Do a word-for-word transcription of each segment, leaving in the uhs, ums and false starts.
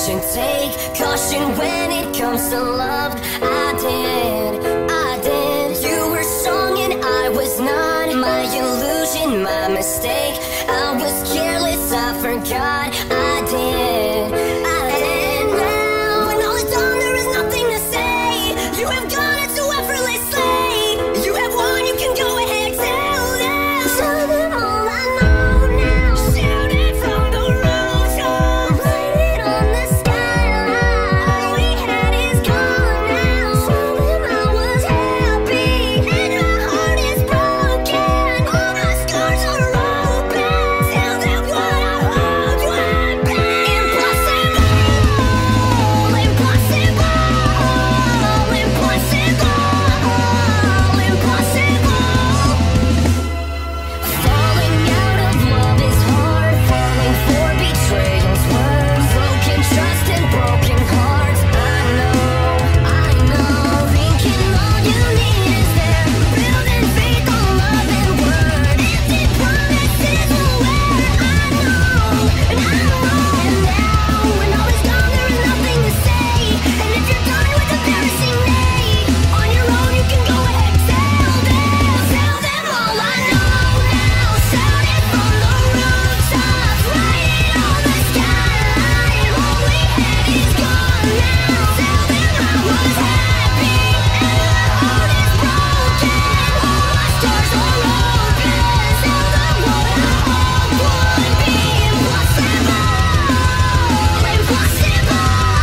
should take caution when it comes to love. I did, I did. You were strong and I was not. My illusion, my mistake. I was careless, I forgot. I did, I did. Now when all is done, there is nothing to say. You have gone it so effortlessly. You have won, you can go ahead, tell them. Tell them all I know now. Shout it from the rooftops. Write it on the skyline. All we had is gone now. Tell them I was happy and my heart is broken. All my scars are open. Tell them what I hoped would be. Impossible, impossible, impossible, impossible. Falling out of love is hard. Falling for betrayal's worse. Broken trust and broken hearts. I know, I know. Thinking all you need is there. Building faith on love and word. Empty promises will wear. I know, and I know. And now, when all is gone, there is nothing to say. And if you're done with embarrassing me, on your own you can go ahead. Tell them, tell them all I know now. Shout it from the rooftops. Write it on the skyline. All we had is gone now. Tell them I was happy and my heart is broken. All my scars are open. Tell them what I hoped would be. Impossible, impossible,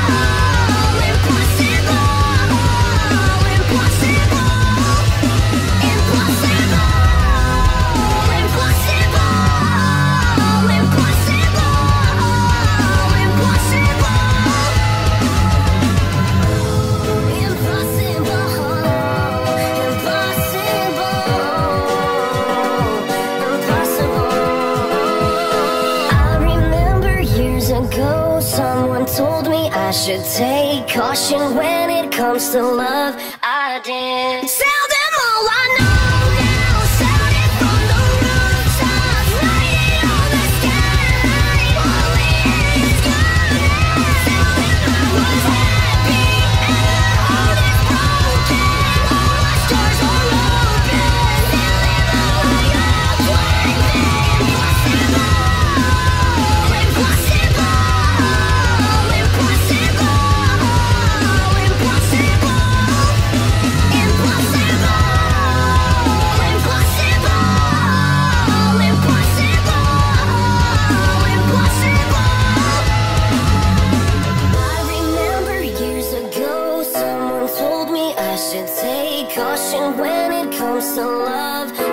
I remember years ago, someone told me I should take caution when it comes to love. I did. Tell them all I know now. Shout it from the rooftops. Write it on the skyline. All we had is gone now. Tell them I was happy and my heart is broken. All my scars are open. Tell them all I hoped would be. Impossible, impossible, impossible, impossible, impossible, impossible, impossible. I remember years ago, someone told me I should take caution when it comes to love.